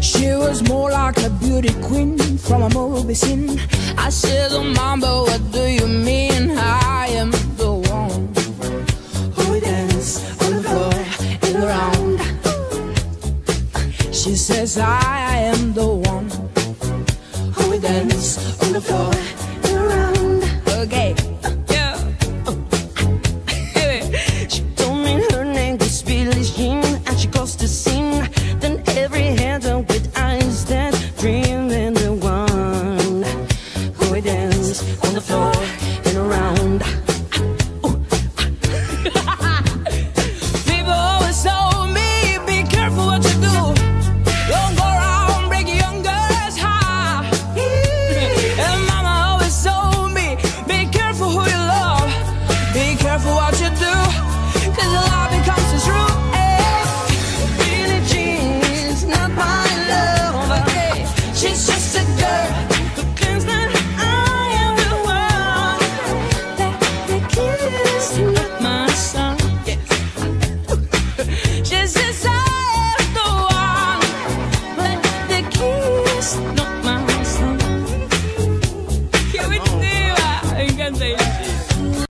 She was more like a beauty queen from a movie scene. I said, oh mama, what do you mean? I am the one who dance on the floor and around. She says, I am the one who dance on the floor and around. Okay.